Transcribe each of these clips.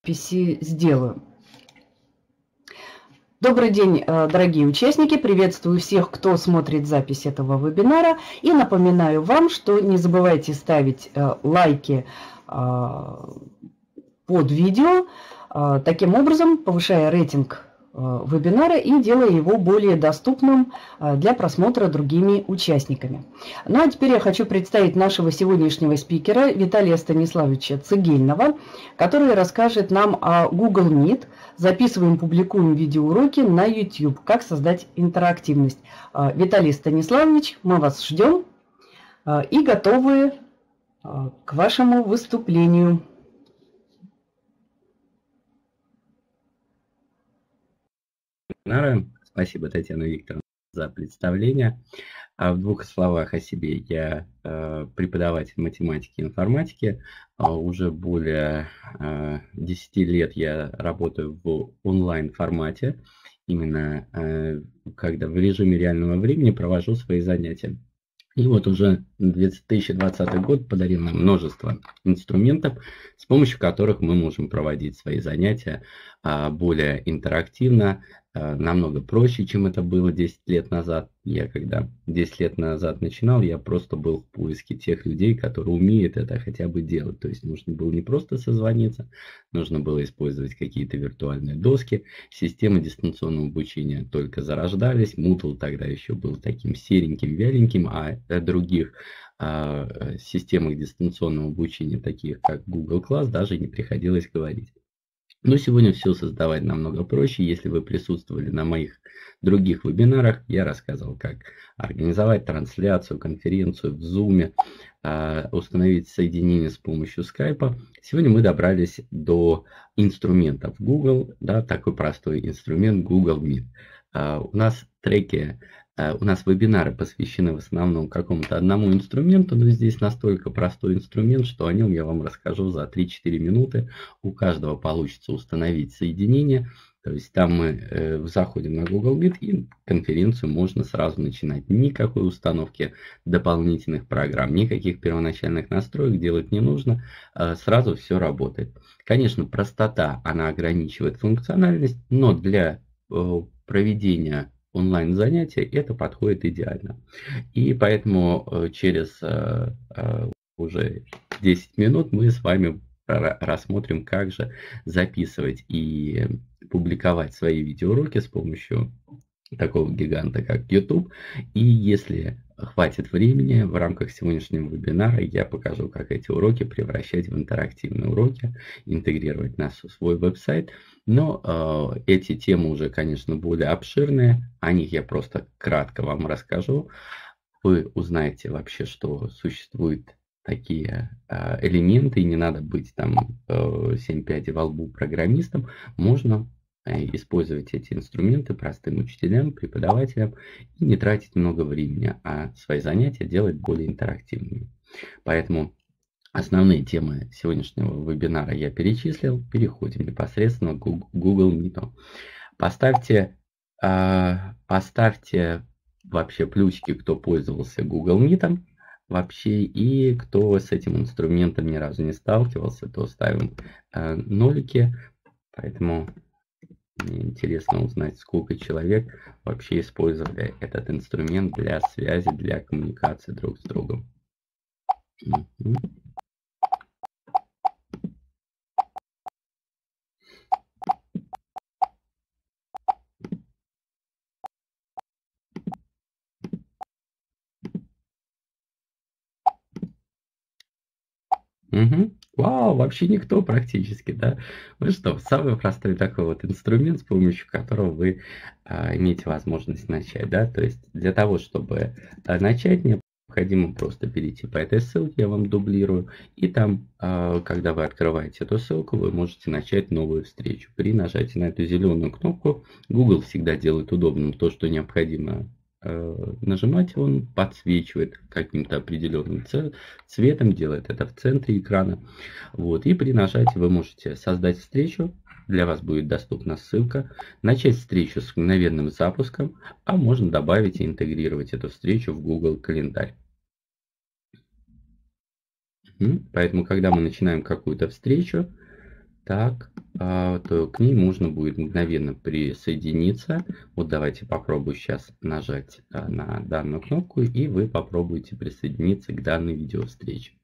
записи сделаю. Добрый день, дорогие участники. Приветствую всех, кто смотрит запись этого вебинара. И напоминаю вам, что не забывайте ставить лайки под видео, таким образом повышая рейтинг вебинара и делая его более доступным для просмотра другими участниками. Ну а теперь я хочу представить нашего сегодняшнего спикера Виталия Станиславовича Цегельного, который расскажет нам о Google Meet. Записываем, публикуем видеоуроки на YouTube. Как создать интерактивность. Виталий Станиславович, мы вас ждем и готовы к вашему выступлению. Спасибо, Татьяна Викторовна, за представление. В двух словах о себе. Я преподаватель математики и информатики. Уже более 10 лет я работаю в онлайн-формате. Именно когда в режиме реального времени провожу свои занятия. И вот уже 2020 год подарил нам множество инструментов, с помощью которых мы можем проводить свои занятия более интерактивно, намного проще, чем это было 10 лет назад. Я когда 10 лет назад начинал, я просто был в поиске тех людей, которые умеют это хотя бы делать. То есть нужно было не просто созвониться, нужно было использовать какие-то виртуальные доски. Системы дистанционного обучения только зарождались. Moodle тогда еще был таким сереньким, вяленьким, а о других системах дистанционного обучения, таких как Google Class, даже не приходилось говорить. Но сегодня все создавать намного проще. Если вы присутствовали на моих других вебинарах, я рассказывал, как организовать трансляцию, конференцию в Zoom, установить соединение с помощью Skype. Сегодня мы добрались до инструментов Google, да, такой простой инструмент Google Meet. У нас треки, у нас вебинары посвящены в основном какому-то одному инструменту, но здесь настолько простой инструмент, что о нем я вам расскажу за 3-4 минуты. У каждого получится установить соединение. То есть там мы заходим на Google Meet и конференцию можно сразу начинать. Никакой установки дополнительных программ, никаких первоначальных настроек делать не нужно. Сразу все работает. Конечно, простота, она ограничивает функциональность, но для проведения онлайн-занятия это подходит идеально. И поэтому через уже 10 минут мы с вами рассмотрим, как же записывать и публиковать свои видеоуроки с помощью такого гиганта, как YouTube. И если хватит времени, в рамках сегодняшнего вебинара я покажу, как эти уроки превращать в интерактивные уроки, интегрировать на свой веб-сайт. Но эти темы уже, конечно, более обширные. О них я просто кратко вам расскажу. Вы узнаете вообще, что существуют такие элементы, и не надо быть там 7 пядей во лбу программистом. Можно использовать эти инструменты простым учителям, преподавателям и не тратить много времени, а свои занятия делать более интерактивными. Поэтому основные темы сегодняшнего вебинара я перечислил. Переходим непосредственно к Google Meet. Поставьте вообще плюсики, кто пользовался Google Meet вообще, и кто с этим инструментом ни разу не сталкивался, то ставим нолики. Поэтому мне интересно узнать, сколько человек вообще использовали этот инструмент для связи, для коммуникации друг с другом. Вау, вообще никто практически, да? Ну что, самый простой такой вот инструмент, с помощью которого вы имеете возможность начать, да? То есть для того, чтобы начать, необходимо просто перейти по этой ссылке, я вам дублирую, и там, когда вы открываете эту ссылку, вы можете начать новую встречу. При нажатии на эту зеленую кнопку Google всегда делает удобным то, что необходимо нажимать, он подсвечивает каким-то определенным цветом, делает это в центре экрана. Вот. И при нажатии вы можете создать встречу, для вас будет доступна ссылка, начать встречу с мгновенным запуском, а можно добавить и интегрировать эту встречу в Google календарь. Поэтому, когда мы начинаем какую-то встречу, так, то к ней можно будет мгновенно присоединиться. Вот давайте попробую сейчас нажать на данную кнопку, и вы попробуете присоединиться к данной видеовстрече.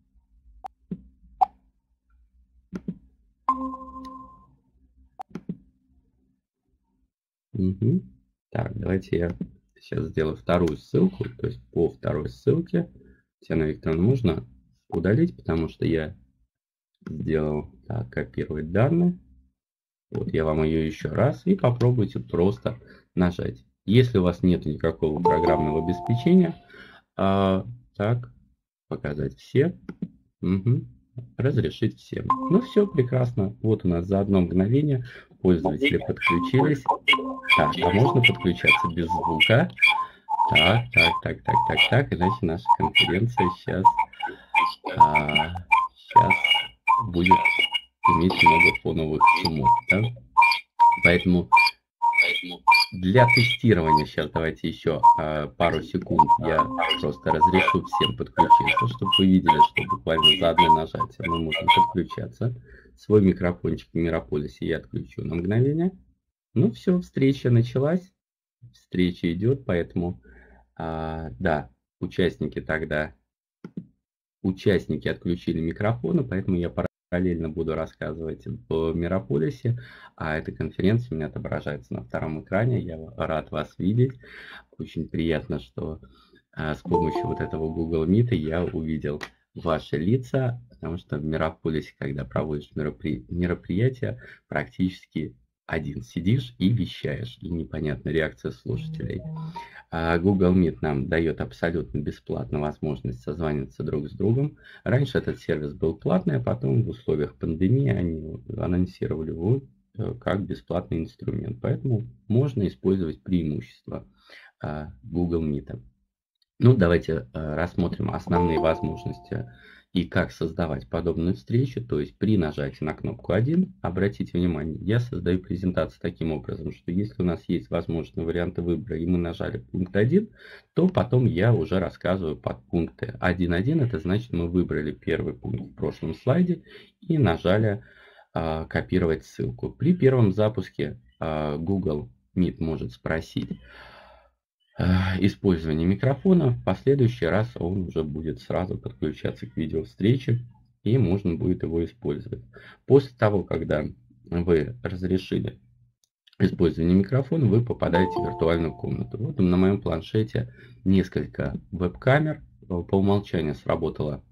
Угу. Так, давайте я сейчас сделаю вторую ссылку, то есть по второй ссылке. Татьяна Викторовна, можно удалить, потому что я сделал так, копировать данные. Вот я вам ее еще раз, и попробуйте просто нажать. Если у вас нет никакого программного обеспечения, так, показать все, разрешить всем. Ну все, прекрасно. Вот у нас за одно мгновение пользователи подключились. Так, а можно подключаться без звука? Так, иначе наша конференция сейчас будет иметь много фоновых шумов, да? Поэтому для тестирования сейчас давайте еще пару секунд я просто разрешу всем подключиться, чтобы вы видели, что буквально за одно нажатие мы можем подключаться. Свой микрофончик в Мирополисе я отключу на мгновение. Ну все, встреча началась, встреча идет, поэтому да, участники отключили микрофоны, поэтому я параллельно буду рассказывать в Мирополисе, а эта конференция у меня отображается на втором экране. Я рад вас видеть. Очень приятно, что с помощью вот этого Google Meet я увидел ваши лица, потому что в Мирополисе, когда проводишь мероприятие, практически один сидишь и вещаешь, и непонятна реакция слушателей. Google Meet нам дает абсолютно бесплатно возможность созваниваться друг с другом. Раньше этот сервис был платный, а потом в условиях пандемии они анонсировали его как бесплатный инструмент. Поэтому можно использовать преимущества Google Meet. Ну, давайте рассмотрим основные возможности и как создавать подобную встречу. То есть при нажатии на кнопку 1, обратите внимание, я создаю презентацию таким образом, что если у нас есть возможные варианты выбора, и мы нажали пункт 1, то потом я уже рассказываю подпункты. 1.1 это значит, мы выбрали первый пункт в прошлом слайде и нажали копировать ссылку. При первом запуске Google Meet может спросить использование микрофона. В последующий раз он уже будет сразу подключаться к видеовстрече, и можно будет его использовать. После того, когда вы разрешили использование микрофона, вы попадаете в виртуальную комнату. Вот на моем планшете несколько веб-камер. По умолчанию сработала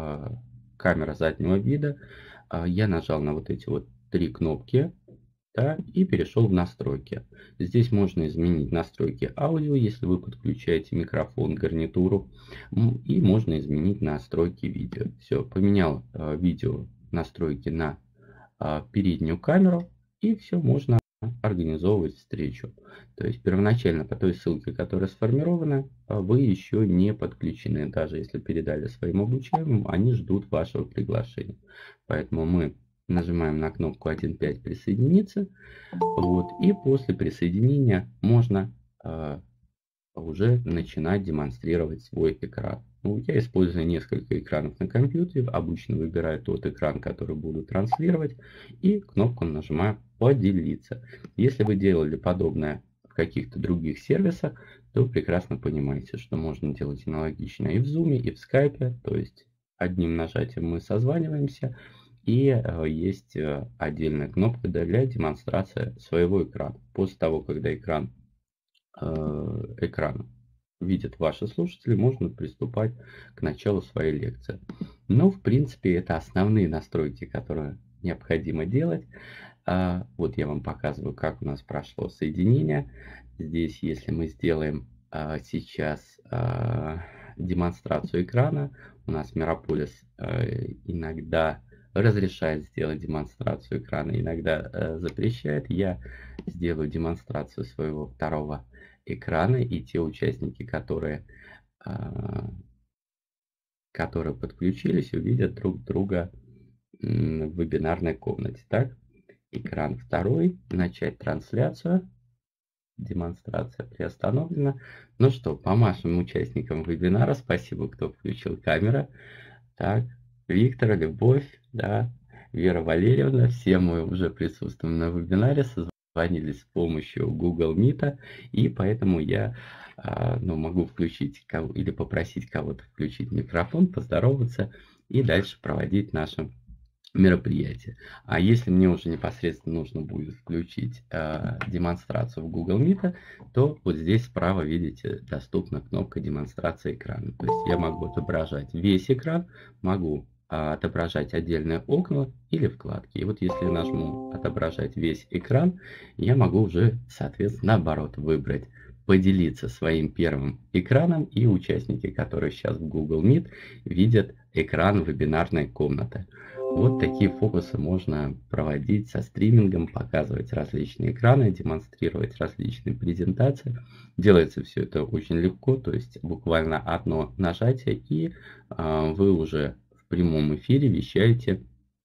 камера заднего вида. Я нажал на вот эти вот три кнопки. Да, и перешел в настройки. Здесь можно изменить настройки аудио, если вы подключаете микрофон, гарнитуру. И можно изменить настройки видео. Все, поменял видео настройки на переднюю камеру. И все, можно организовывать встречу. То есть первоначально по той ссылке, которая сформирована, вы еще не подключены. Даже если передали своим обучаемым, они ждут вашего приглашения. Поэтому мы нажимаем на кнопку 1.5 присоединиться. Вот, и после присоединения можно уже начинать демонстрировать свой экран. Ну, я использую несколько экранов на компьютере. Обычно выбираю тот экран, который буду транслировать. И кнопку нажимаю «Поделиться». Если вы делали подобное в каких-то других сервисах, то прекрасно понимаете, что можно делать аналогично и в Zoom, и в Skype. То есть одним нажатием мы созваниваемся. И есть отдельная кнопка для демонстрации своего экрана. После того, когда экран видят ваши слушатели, можно приступать к началу своей лекции. Но, в принципе, это основные настройки, которые необходимо делать. Вот я вам показываю, как у нас прошло соединение. Здесь, если мы сделаем сейчас демонстрацию экрана, у нас Мирополис иногда разрешает сделать демонстрацию экрана, иногда запрещает. Я сделаю демонстрацию своего второго экрана, и те участники, которые подключились, увидят друг друга в вебинарной комнате. Так, экран второй, начать трансляцию, демонстрация приостановлена. Ну что, помашем участникам вебинара. Спасибо, кто включил камеру. Так, Виктор, Любовь, да, Вера Валерьевна, все мы уже присутствуем на вебинаре, созвонились с помощью Google Meet, и поэтому я могу включить или попросить кого-то включить микрофон, поздороваться и дальше проводить наше мероприятие. А если мне уже непосредственно нужно будет включить демонстрацию в Google Meet, то вот здесь справа, видите, доступна кнопка демонстрации экрана. То есть я могу отображать весь экран, могу отображать отдельные окна или вкладки. И вот если я нажму отображать весь экран, я могу уже, соответственно, наоборот выбрать поделиться своим первым экраном, и участники, которые сейчас в Google Meet, видят экран вебинарной комнаты. Вот такие фокусы можно проводить со стримингом, показывать различные экраны, демонстрировать различные презентации. Делается все это очень легко, то есть буквально одно нажатие, и вы уже в прямом эфире вещаете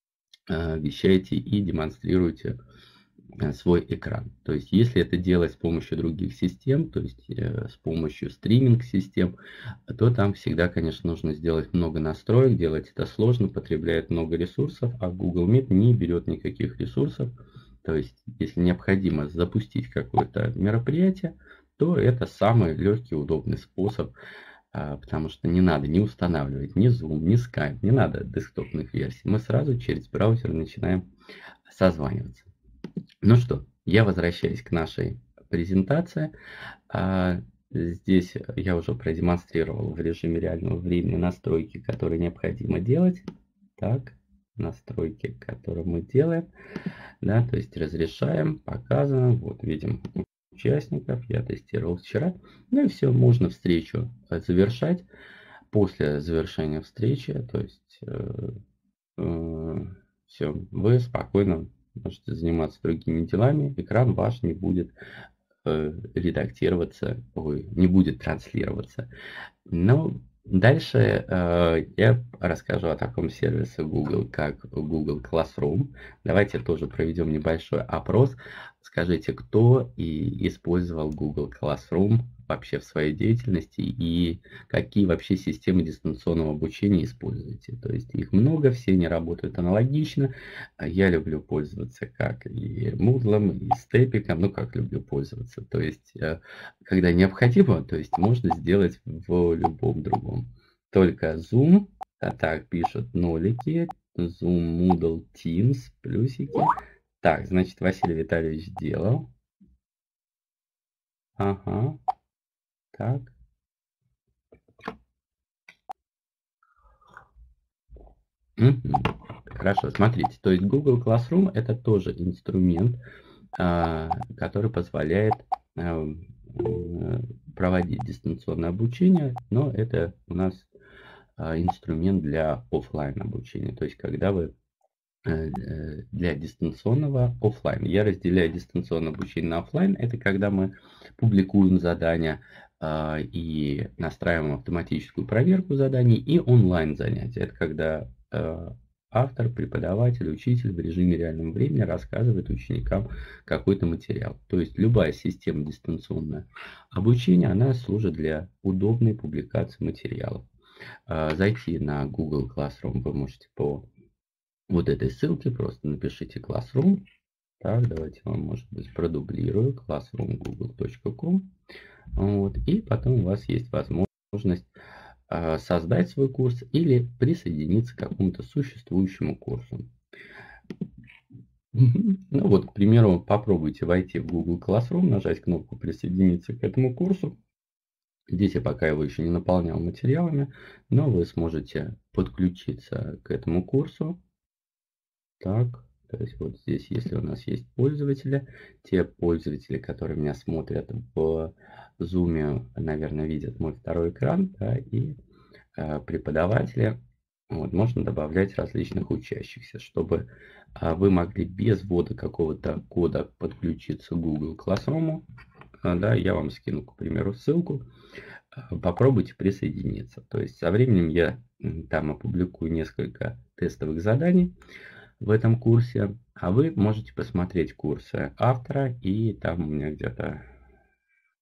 и демонстрируете свой экран. То есть если это делать с помощью других систем, то есть с помощью стриминг-систем, то там всегда, конечно, нужно сделать много настроек, делать это сложно, потребляет много ресурсов, а Google Meet не берет никаких ресурсов. То есть если необходимо запустить какое-то мероприятие, то это самый легкий, удобный способ, потому что не надо не устанавливать ни Zoom, ни Skype, не надо десктопных версий. Мы сразу через браузер начинаем созваниваться. Ну что, я возвращаюсь к нашей презентации. Здесь я уже продемонстрировал в режиме реального времени настройки, которые необходимо делать. Так, настройки, которые мы делаем. Да, то есть разрешаем, показываем. Вот видим участников, я тестировал вчера. Ну и все, можно встречу завершать. После завершения встречи, то есть все, вы спокойно можете заниматься другими делами, экран ваш не будет редактироваться, не будет транслироваться. Но дальше я расскажу о таком сервисе Google, как Google Classroom. Давайте тоже проведем небольшой опрос. Скажите, кто использовал Google Classroom вообще в своей деятельности и какие вообще системы дистанционного обучения используете. То есть их много, все они работают аналогично. Я люблю пользоваться как и Moodle, и Stepik, ну как люблю пользоваться. То есть когда необходимо, то есть можно сделать в любом другом. Только Zoom, так пишут нолики, Zoom, Moodle, Teams, плюсики. Так, значит, Василий Витальевич сделал. Ага. Так. Хорошо, смотрите, то есть Google Classroom это тоже инструмент, который позволяет проводить дистанционное обучение, но это у нас инструмент для офлайн обучения, то есть когда вы для дистанционного офлайн. Я разделяю дистанционное обучение на офлайн, это когда мы публикуем задания и настраиваем автоматическую проверку заданий, и онлайн занятия. Это когда автор, преподаватель, учитель в режиме реального времени рассказывает ученикам какой-то материал. То есть любая система дистанционного обучения, она служит для удобной публикации материалов. Зайти на Google Classroom вы можете по вот этой ссылке, просто напишите Classroom. Так, давайте вам, может быть, продублирую classroom.google.com. Вот, и потом у вас есть возможность создать свой курс или присоединиться к какому-то существующему курсу. Ну вот, к примеру, попробуйте войти в Google Classroom, нажать кнопку «Присоединиться к этому курсу». Здесь я пока его еще не наполнял материалами, но вы сможете подключиться к этому курсу. Так, то есть вот здесь, если у нас есть пользователи, те пользователи, которые меня смотрят в Zoom, наверное, видят мой второй экран, да, и преподаватели, вот, можно добавлять различных учащихся, чтобы вы могли без ввода какого-то кода подключиться к Google Classroom. Да, я вам скину, к примеру, ссылку. Попробуйте присоединиться. То есть со временем я там опубликую несколько тестовых заданий в этом курсе, а вы можете посмотреть курсы автора, и там у меня где-то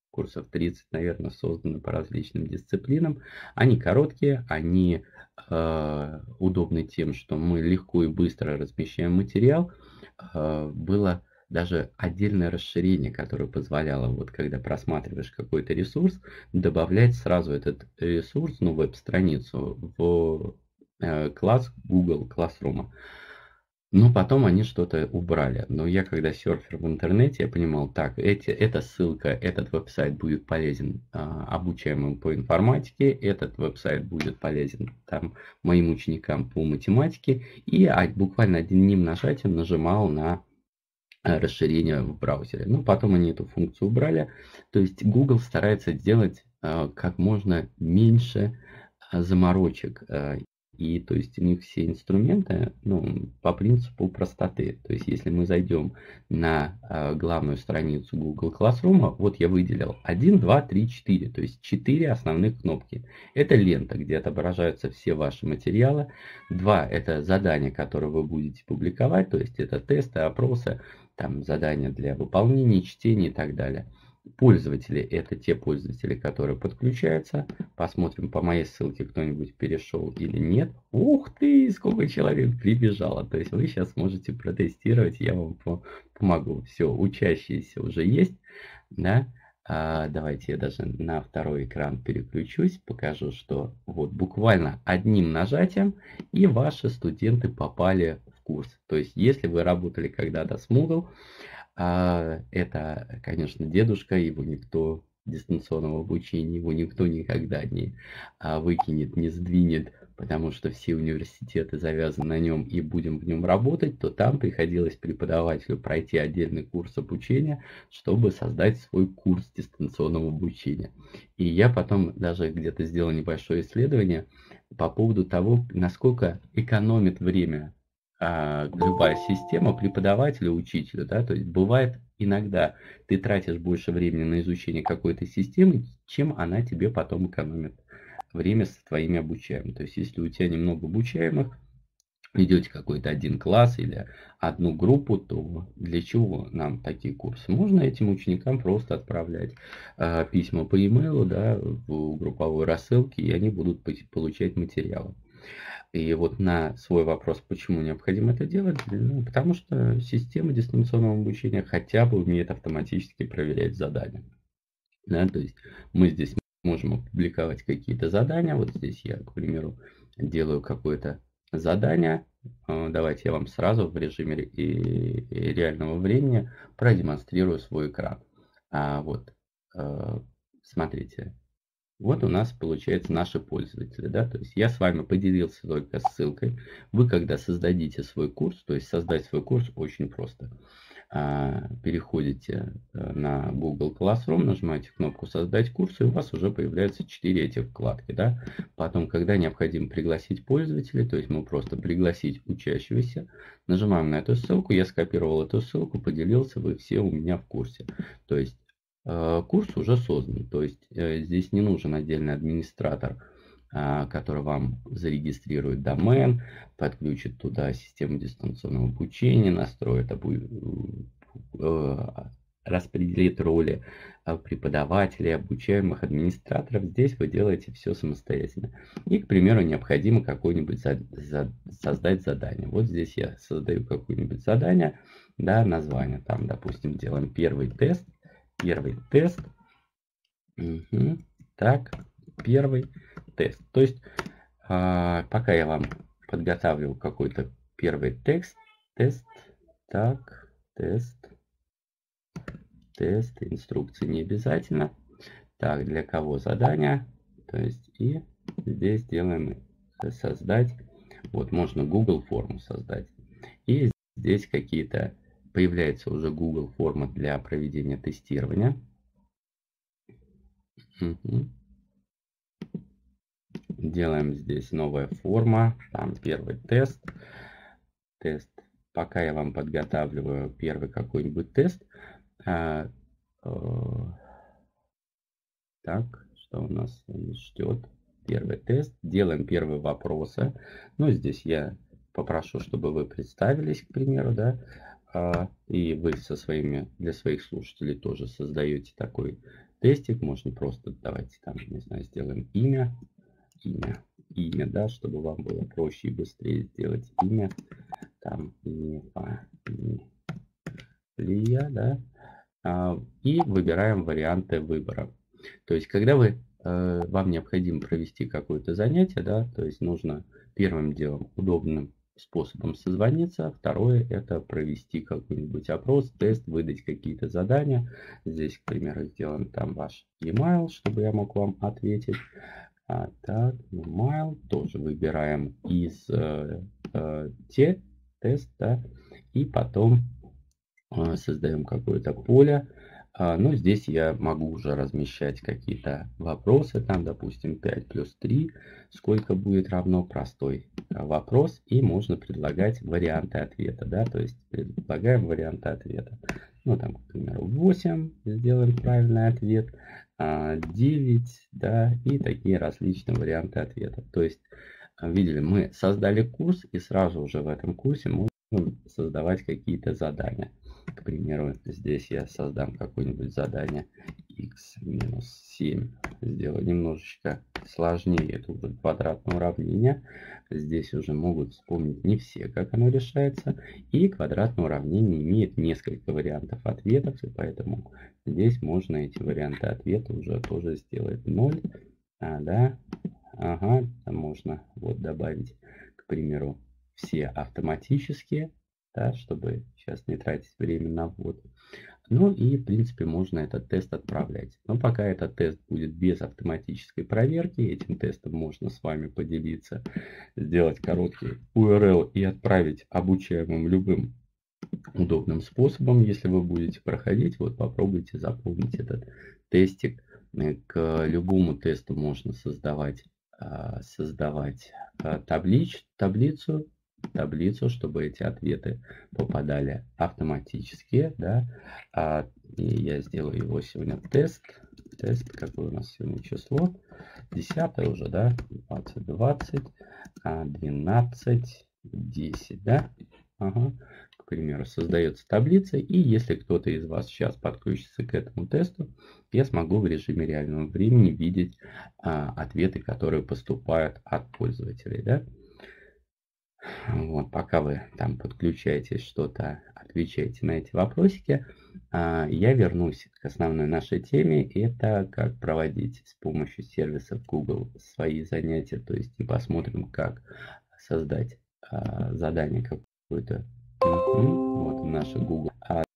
курсов 30, наверное, созданы по различным дисциплинам. Они короткие, они удобны тем, что мы легко и быстро размещаем материал. Было даже отдельное расширение, которое позволяло, вот когда просматриваешь какой-то ресурс, добавлять сразу этот ресурс, ну, веб-страницу в класс Google Classroom. Но потом они что-то убрали. Но я, когда серфер в интернете, я понимал, так, эта ссылка, этот веб-сайт будет полезен обучаемым по информатике, этот веб-сайт будет полезен там моим ученикам по математике. И буквально одним нажатием нажимал на расширение в браузере. Но потом они эту функцию убрали. То есть Google старается сделать как можно меньше заморочек. И то есть у них все инструменты, ну, по принципу простоты. То есть если мы зайдем на главную страницу Google Classroom, вот я выделил 1, 2, 3, 4. То есть 4 основных кнопки. Это лента, где отображаются все ваши материалы. 2 это задания, которые вы будете публиковать. То есть это тесты, опросы, там задания для выполнения, чтения и так далее. Пользователи — это те пользователи, которые подключаются. Посмотрим, по моей ссылке кто-нибудь перешел или нет. Ух ты, сколько человек прибежало. То есть вы сейчас можете протестировать, я вам помогу. Все, учащиеся уже есть. Да? Давайте я даже на второй экран переключусь, покажу, что вот буквально одним нажатием и ваши студенты попали в курс. То есть если вы работали когда-то с Moodle, это, конечно, дедушка, его никто, дистанционного обучения, его никто никогда не выкинет, не сдвинет, потому что все университеты завязаны на нем и будем в нем работать, то там приходилось преподавателю пройти отдельный курс обучения, чтобы создать свой курс дистанционного обучения. И я потом даже где-то сделал небольшое исследование по поводу того, насколько экономит время любая система преподавателя, учителя, да, то есть бывает иногда ты тратишь больше времени на изучение какой-то системы, чем она тебе потом экономит время с твоими обучаемыми. То есть если у тебя немного обучаемых, ведете какой-то один класс или одну группу, то для чего нам такие курсы? Можно этим ученикам просто отправлять письма по e-mail, да, в групповой рассылке, и они будут получать материалы. И вот на свой вопрос, почему необходимо это делать, ну, потому что система дистанционного обучения хотя бы умеет автоматически проверять задания. Да, то есть мы здесь можем опубликовать какие-то задания. Вот здесь я, к примеру, делаю какое-то задание. Давайте я вам сразу в режиме реального времени продемонстрирую свой экран. Вот, смотрите. Вот у нас получается наши пользователи, да, то есть я с вами поделился только ссылкой. Вы когда создадите свой курс, то есть создать свой курс очень просто. Переходите на Google Classroom, нажимаете кнопку «Создать курс», и у вас уже появляются 4 эти вкладки, да. Потом, когда необходимо пригласить пользователей, то есть мы просто пригласить учащегося, нажимаем на эту ссылку, я скопировал эту ссылку, поделился, вы все у меня в курсе. То есть курс уже создан, то есть здесь не нужен отдельный администратор, который вам зарегистрирует домен, подключит туда систему дистанционного обучения, настроит, распределит роли преподавателей, обучаемых, администраторов. Здесь вы делаете все самостоятельно. И, к примеру, необходимо какое-нибудь создать задание. Вот здесь я создаю какое-нибудь задание, да, название, там, допустим, делаем первый тест. Так, первый тест. То есть, пока я вам подготавливаю какой-то первый тест, инструкции не обязательно. Так, для кого задание? То есть, и здесь делаем создать. Вот, можно Google форму создать. И здесь какие-то появляется уже Google форма для проведения тестирования. Делаем здесь новая форма. Там первый тест. Пока я вам подготавливаю первый какой-нибудь тест. Так, что у нас ждет? Первый тест. Делаем первые вопросы. Ну, здесь я попрошу, чтобы вы представились, к примеру, да. И вы для своих слушателей тоже создаете такой тестик, можно просто, давайте там, не знаю, сделаем имя, да, чтобы вам было проще и быстрее сделать имя, там, не фамилия, да, и выбираем варианты выбора. То есть, когда вам необходимо провести какое-то занятие, да, то есть нужно первым делом удобным способом созвониться, второе это провести какой-нибудь опрос, тест, выдать какие-то задания. Здесь, к примеру, сделаем там ваш e-mail, чтобы я мог вам ответить. Так, e-mail тоже выбираем из тест, да, и потом создаем какое-то поле. Но здесь я могу уже размещать какие-то вопросы, там, допустим, 5 плюс 3, сколько будет равно, простой вопрос, и можно предлагать варианты ответа, да, то есть предлагаем варианты ответа. Ну, там, к примеру, 8, сделаем правильный ответ, 9, да, и такие различные варианты ответа. То есть, видели, мы создали курс, и сразу уже в этом курсе можно создавать какие-то задания. К примеру, здесь я создам какое-нибудь задание x-7. Сделаю немножечко сложнее. Это уже квадратное уравнение. Здесь уже могут вспомнить не все, как оно решается. И квадратное уравнение имеет несколько вариантов ответов. И поэтому здесь можно эти варианты ответа уже тоже сделать 0. Да. Ага, можно вот добавить, к примеру, все автоматические, да, чтобы сейчас не тратить время на ввод. Ну и в принципе можно этот тест отправлять. Но пока этот тест будет без автоматической проверки, этим тестом можно с вами поделиться, сделать короткий URL и отправить обучаемым любым удобным способом. Если вы будете проходить, вот попробуйте заполнить этот тестик. К любому тесту можно создавать таблицу, чтобы эти ответы попадали автоматически, да. И я сделаю его сегодня тест, какое у нас сегодня число, 10 уже, да, 20, 12, 10, да. Ага. К примеру, создается таблица, и если кто-то из вас сейчас подключится к этому тесту, я смогу в режиме реального времени видеть ответы, которые поступают от пользователей, да. Вот, пока вы там подключаетесь, что-то отвечаете на эти вопросики, я вернусь к основной нашей теме. Это как проводить с помощью сервисов Google свои занятия. То есть и посмотрим, как создать задание какое-то. Вот наша Google.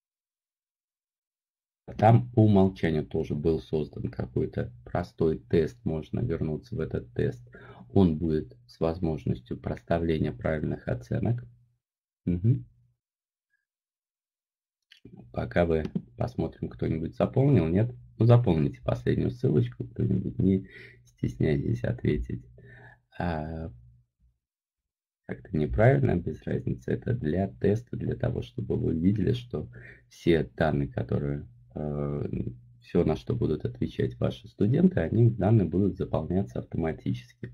Там по умолчанию тоже был создан какой-то простой тест. Можно вернуться в этот тест. Он будет с возможностью проставления правильных оценок. Угу. Пока вы посмотрим, кто-нибудь заполнил, нет? Ну, заполните последнюю ссылочку, кто-нибудь, не стесняйтесь ответить. Как-то неправильно, без разницы. Это для теста, для того, чтобы вы видели, что все данные, которые... все, на что будут отвечать ваши студенты, данные будут заполняться автоматически.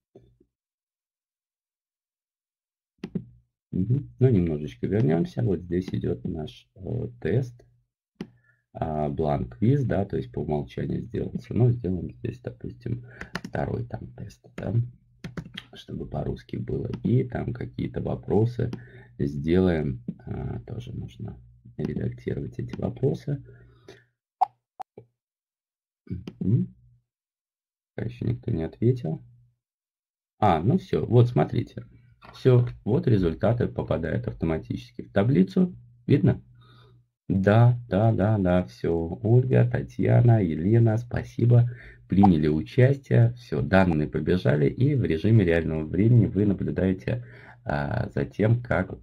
Ну, немножечко вернемся. Вот здесь идет наш тест. Бланк квиз, да, то есть по умолчанию сделался. Но сделаем здесь, допустим, второй там тест, да, чтобы по-русски было. И там какие-то вопросы сделаем. Тоже нужно редактировать эти вопросы. Еще никто не ответил. Ну все, вот смотрите. Все, вот результаты попадают автоматически в таблицу. Видно? Да, все. Ольга, Татьяна, Елена, спасибо. Приняли участие. Все, данные побежали. И в режиме реального времени вы наблюдаете за тем, как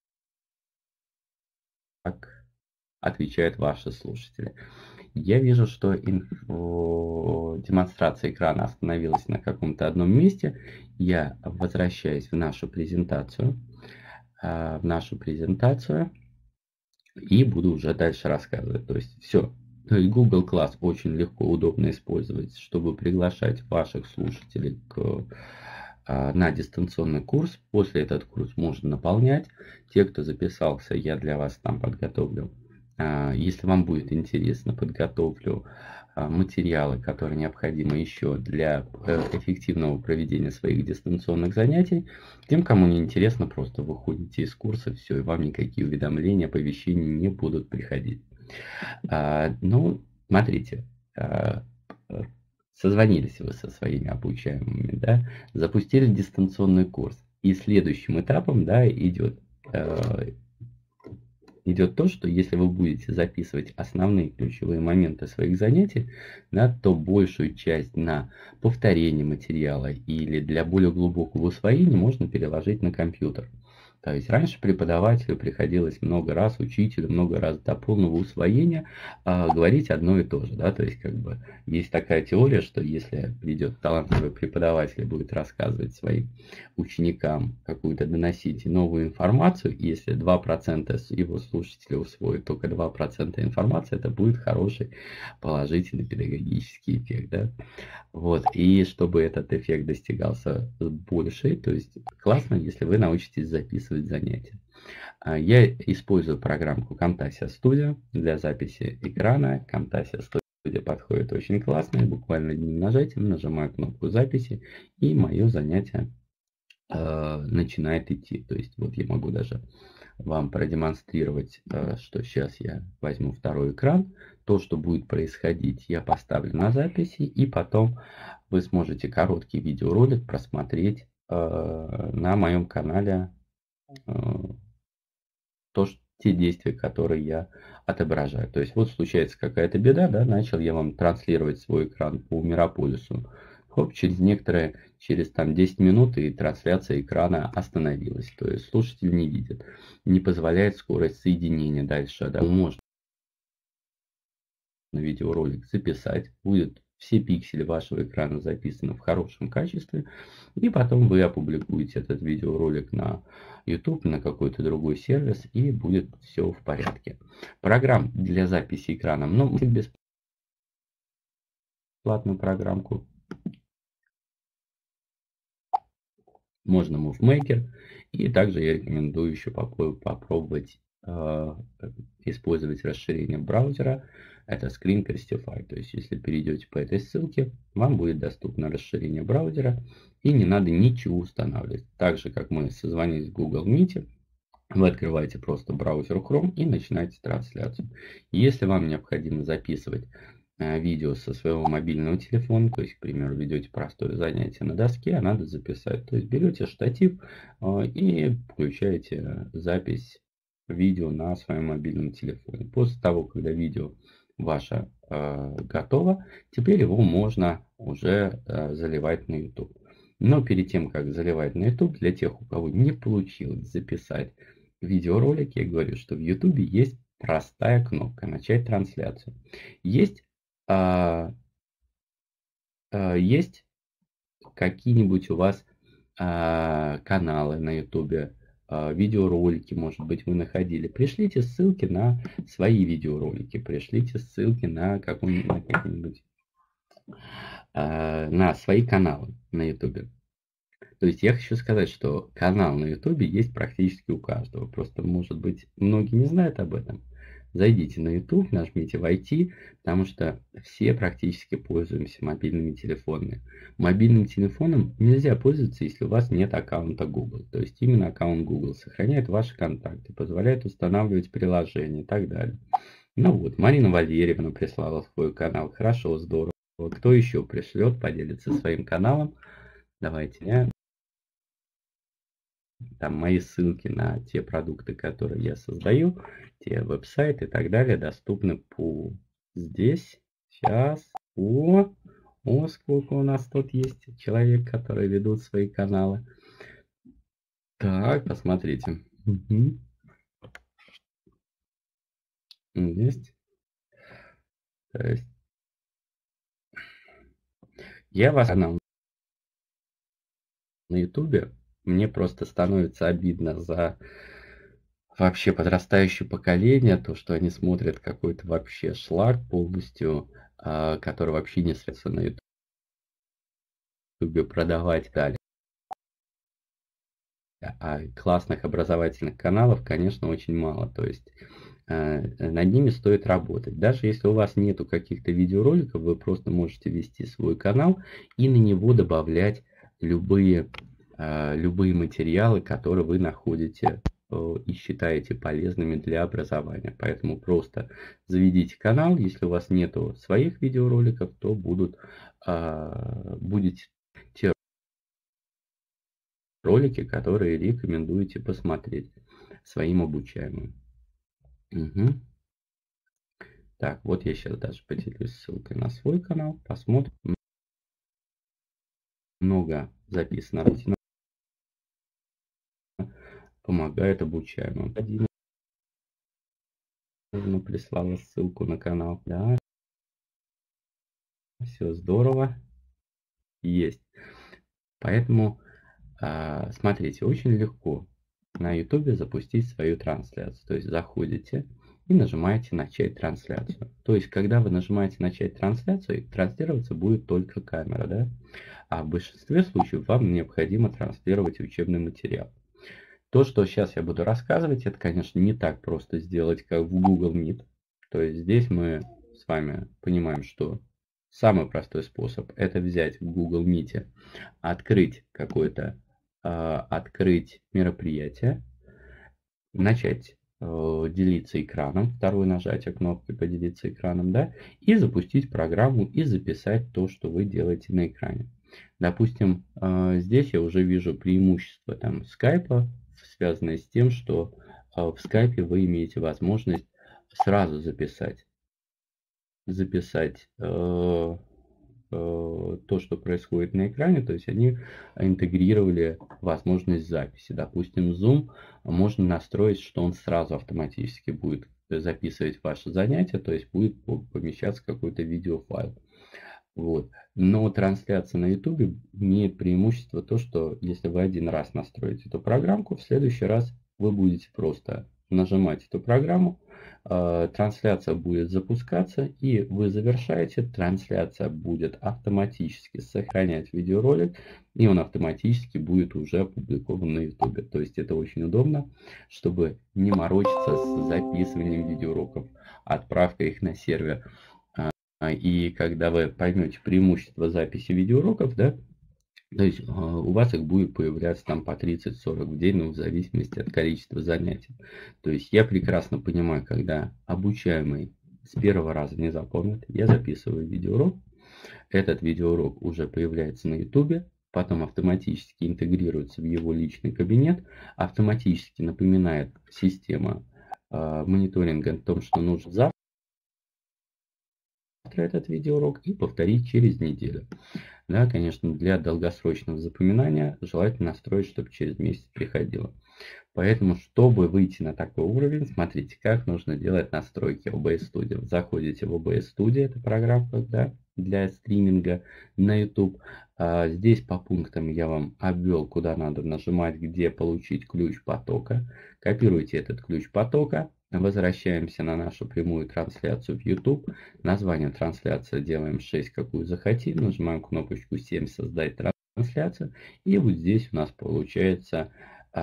отвечают ваши слушатели. Я вижу, что демонстрация экрана остановилась на каком-то одном месте. Я возвращаюсь в нашу презентацию. И буду уже дальше рассказывать. То есть все. То есть Google Class очень легко, удобно использовать, чтобы приглашать ваших слушателей на дистанционный курс. После этот курс можно наполнять. Те, кто записался, я для вас там подготовлю Если вам будет интересно, подготовлю материалы, которые необходимы еще для эффективного проведения своих дистанционных занятий. Тем, кому не интересно, просто выходите из курса, все, и вам никакие уведомления, оповещения не будут приходить. Ну, смотрите, созвонились вы со своими обучаемыми, да, запустили дистанционный курс, и следующим этапом, да, идет то, что если вы будете записывать основные ключевые моменты своих занятий, да, то большую часть на повторение материала или для более глубокого усвоения можно переложить на компьютер. То есть раньше преподавателю приходилось много раз, учителю много раз до полного усвоения говорить одно и то же. Да? То есть как бы есть такая теория, что если придет талантливый преподаватель и будет рассказывать своим ученикам какую-то доносить новую информацию, и если 2% его слушателей усвоят только 2% информации, это будет хороший положительный педагогический эффект. Да? Вот. И чтобы этот эффект достигался больше, то есть классно, если вы научитесь записывать занятия. Я использую программку Camtasia Studio для записи экрана. Camtasia Studio подходит очень классно. Буквально одним нажатием нажимаю кнопку записи, и мое занятие начинает идти. То есть вот я могу даже вам продемонстрировать, что сейчас я возьму второй экран. То, что будет происходить, я поставлю на записи, и потом вы сможете короткий видеоролик просмотреть на моем канале, те действия, которые я отображаю. То есть вот случается какая-то беда, да, начал я вам транслировать свой экран по Мирополису. Хоп, через там 10 минут и трансляция экрана остановилась. То есть слушатель не видит, не позволяет скорость соединения дальше. Да, можно на видеоролик записать, будет все пиксели вашего экрана записаны в хорошем качестве, и потом вы опубликуете этот видеоролик на YouTube, на какой-то другой сервис, и будет все в порядке. Программ для записи экрана много, бесплатную программку. Можно MoveMaker, и также я рекомендую еще попробовать использовать расширение браузера. Это Screencastify. То есть, если перейдете по этой ссылке, вам будет доступно расширение браузера, и не надо ничего устанавливать. Так же, как мы созвонились в Google Meet, вы открываете просто браузер Chrome и начинаете трансляцию. Если вам необходимо записывать видео со своего мобильного телефона, то есть, к примеру, ведете простое занятие на доске, а надо записать. То есть, берете штатив и включаете запись видео на своем мобильном телефоне. После того, когда видео ваше готово, теперь его можно уже заливать на YouTube. Но перед тем, как заливать на YouTube, для тех, у кого не получилось записать видеоролик, я говорю, что в YouTube есть простая кнопка «Начать трансляцию». Есть какие-нибудь у вас каналы на YouTube, видеоролики, может быть, вы находили. Пришлите ссылки на свои видеоролики, пришлите ссылки на какой-нибудь на свои каналы на YouTube. То есть я хочу сказать, что канал на YouTube есть практически у каждого. Просто, может быть, многие не знают об этом. Зайдите на YouTube, нажмите «Войти», потому что все практически пользуемся мобильными телефонами. Мобильным телефоном нельзя пользоваться, если у вас нет аккаунта Google. То есть именно аккаунт Google сохраняет ваши контакты, позволяет устанавливать приложения и так далее. Ну вот, Марина Валерьевна прислала свой канал. Хорошо, здорово. Кто еще пришлет, поделится своим каналом? Давайте. Там мои ссылки на те продукты, которые я создаю, те веб-сайты и так далее, доступны по здесь. Сейчас. Сколько у нас тут есть человек, которые ведут свои каналы. Так, посмотрите. Угу. Есть. То есть я вас канал на YouTube. Мне просто становится обидно за вообще подрастающее поколение, то, что они смотрят какой-то вообще шлак полностью, который вообще не средства на YouTube продавать далее. А классных образовательных каналов, конечно, очень мало. То есть над ними стоит работать. Даже если у вас нету каких-то видеороликов, вы просто можете вести свой канал и на него добавлять любые материалы, которые вы находите и считаете полезными для образования. Поэтому просто заведите канал. Если у вас нету своих видеороликов, то будут те ролики, которые рекомендуете посмотреть своим обучаемым. Угу. Так, вот я сейчас даже поделюсь ссылкой на свой канал. Посмотрим. Много записано. Помогает обучаемым. Прислала ссылку на канал. Да. Все здорово. Есть. Поэтому, смотрите, очень легко на YouTube запустить свою трансляцию. То есть заходите и нажимаете «Начать трансляцию». То есть, когда вы нажимаете «Начать трансляцию», транслироваться будет только камера, да? А в большинстве случаев вам необходимо транслировать учебный материал. То, что сейчас я буду рассказывать, это, конечно, не так просто сделать, как в Google Meet. То есть здесь мы с вами понимаем, что самый простой способ – это взять в Google Meet, открыть открыть мероприятие, начать делиться экраном, второе нажатие кнопки «Поделиться экраном», да, и запустить программу и записать то, что вы делаете на экране. Допустим, здесь я уже вижу преимущество там скайпа, связанное с тем, что в скайпе вы имеете возможность сразу записать то, что происходит на экране, то есть они интегрировали возможность записи. Допустим, Zoom можно настроить, что он сразу автоматически будет записывать ваше занятие, то есть будет помещаться какой-то видеофайл. Вот. Но трансляция на YouTube имеет преимущество то, что если вы один раз настроите эту программку, в следующий раз вы будете просто нажимать эту программу, трансляция будет запускаться, и вы завершаете, трансляция будет автоматически сохранять видеоролик, и он автоматически будет уже опубликован на YouTube. То есть это очень удобно, чтобы не морочиться с записыванием видеоуроков, отправкой их на сервер. И когда вы поймете преимущество записи видеоуроков, да, то есть у вас их будет появляться там по 30-40 в день, в зависимости от количества занятий. То есть я прекрасно понимаю, когда обучаемый с первого раза не запомнит, я записываю видеоурок, этот видеоурок уже появляется на YouTube, потом автоматически интегрируется в его личный кабинет, автоматически напоминает система мониторинга о том, что нужно завтра этот видеоурок и повторить через неделю. Да, конечно, для долгосрочного запоминания желательно настроить, чтобы через месяц приходило. Поэтому, чтобы выйти на такой уровень, смотрите, как нужно делать настройки OBS Studio. Заходите в OBS Studio, это программа, да, для стриминга на YouTube. Здесь по пунктам я вам обвел, куда надо нажимать, где получить ключ потока. Копируйте этот ключ потока. Возвращаемся на нашу прямую трансляцию в YouTube. Название трансляции делаем 6, какую захотим. Нажимаем кнопочку 7 «Создать трансляцию». И вот здесь у нас получается,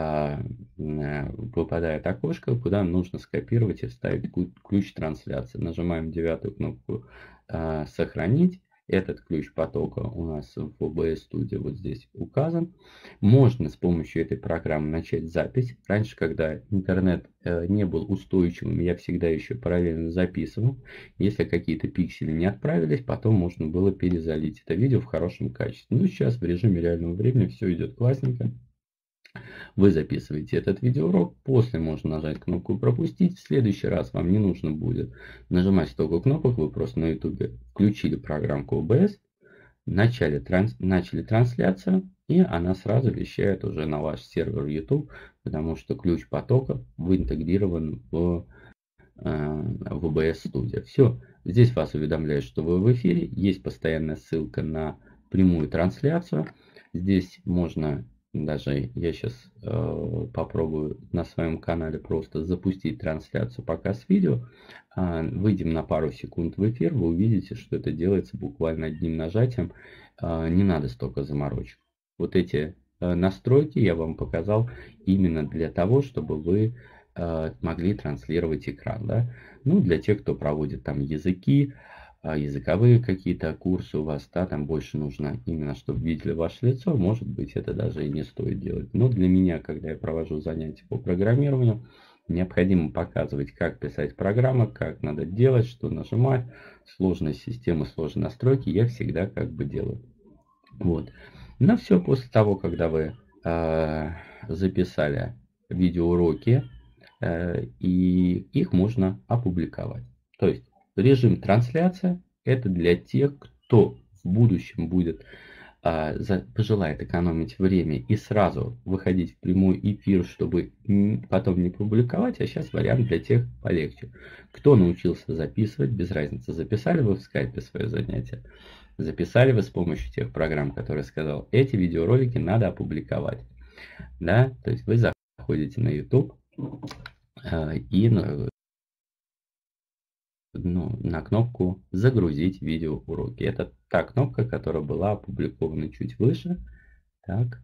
выпадает окошко, куда нужно скопировать и вставить ключ трансляции. Нажимаем 9-ю кнопку «Сохранить». Этот ключ потока у нас в OBS Studio вот здесь указан. Можно с помощью этой программы начать запись. Раньше, когда интернет не был устойчивым, я всегда еще параллельно записывал. Если какие-то пиксели не отправились, потом можно было перезалить это видео в хорошем качестве. Но сейчас в режиме реального времени все идет классненько. Вы записываете этот видеоурок, после можно нажать кнопку «Пропустить». В следующий раз вам не нужно будет нажимать столько кнопок, вы просто на YouTube включили программку OBS, начали трансляцию, и она сразу вещает уже на ваш сервер YouTube, потому что ключ потока интегрирован в OBS Studio. Все, здесь вас уведомляет, что вы в эфире, есть постоянная ссылка на прямую трансляцию. Здесь можно... Даже я сейчас попробую на своем канале просто запустить трансляцию показ видео. Выйдем на пару секунд в эфир, вы увидите, что это делается буквально одним нажатием. Не надо столько заморочек. Вот эти настройки я вам показал именно для того, чтобы вы могли транслировать экран, да. Ну, для тех, кто проводит там языки, языковые какие-то курсы у вас, да, там больше нужно именно, чтобы видели ваше лицо, может быть, это даже и не стоит делать. Но для меня, когда я провожу занятия по программированию, необходимо показывать, как писать программы, как надо делать, что нажимать, сложные системы, сложные настройки, я всегда как бы делаю. Вот. Но все после того, когда вы записали видеоуроки, и их можно опубликовать. То есть режим трансляция — это для тех, кто в будущем будет пожелает экономить время и сразу выходить в прямой эфир, чтобы потом не публиковать, а сейчас вариант для тех полегче. Кто научился записывать, без разницы, записали вы в скайпе свое занятие, записали вы с помощью тех программ, которые я сказал, эти видеоролики надо опубликовать. Да? То есть вы заходите на YouTube и на кнопку «Загрузить видеоуроки». Это та кнопка, которая была опубликована чуть выше. Так.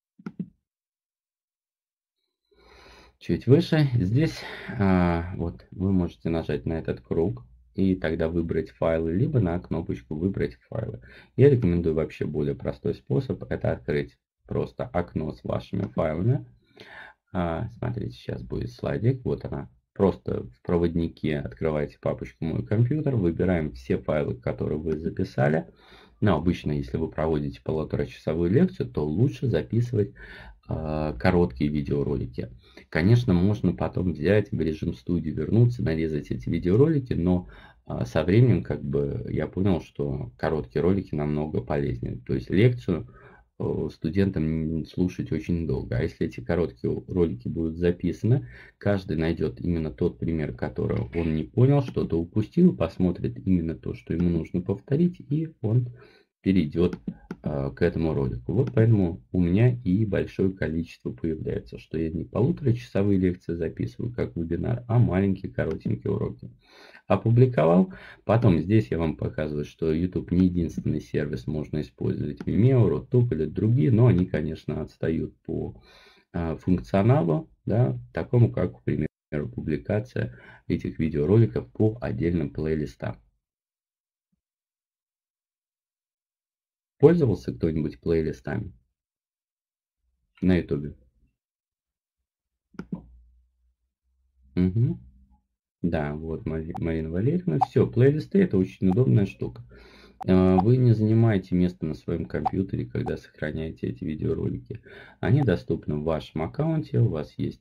Чуть выше. Здесь вот вы можете нажать на этот круг и тогда выбрать файлы, либо на кнопочку «Выбрать файлы». Я рекомендую вообще более простой способ. Это открыть просто окно с вашими файлами. Смотрите, сейчас будет слайдик. Вот она. Просто в проводнике открываете папочку «Мой компьютер», выбираем все файлы, которые вы записали. Но обычно, если вы проводите полуторачасовую лекцию, то лучше записывать короткие видеоролики. Конечно, можно потом взять в режим студии, вернуться, нарезать эти видеоролики, но со временем как бы я понял, что короткие ролики намного полезнее. То есть лекцию студентам слушать очень долго. А если эти короткие ролики будут записаны, каждый найдет именно тот пример, который он не понял, что-то упустил, посмотрит именно то, что ему нужно повторить, и он перейдет к этому ролику. Вот поэтому у меня и большое количество появляется, что я не полуторачасовые лекции записываю как вебинар, а маленькие коротенькие уроки. Опубликовал. Потом здесь я вам показываю, что YouTube не единственный сервис, можно использовать Vimeo, Rotube или другие, но они, конечно, отстают по функционалу, да, такому как, к примеру, публикация этих видеороликов по отдельным плейлистам. Пользовался кто-нибудь плейлистами на YouTube? Угу. Да, вот Марина Валерьевна. Все, плейлисты — это очень удобная штука. Вы не занимаете место на своем компьютере, когда сохраняете эти видеоролики. Они доступны в вашем аккаунте, у вас есть